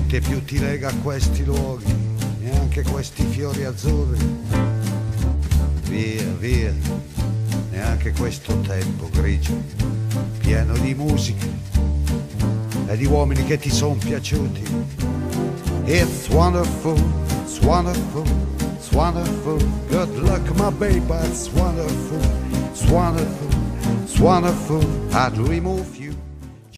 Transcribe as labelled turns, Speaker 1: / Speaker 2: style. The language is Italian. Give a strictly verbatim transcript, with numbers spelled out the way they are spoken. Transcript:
Speaker 1: niente più ti lega a questi luoghi, neanche questi fiori azzurri. Via, via, neanche questo tempo grigio, pieno di musica e di uomini che ti son piaciuti. It's wonderful, it's wonderful, it's wonderful. Good luck, my baby, it's wonderful, it's wonderful, it's wonderful. I'd remove you.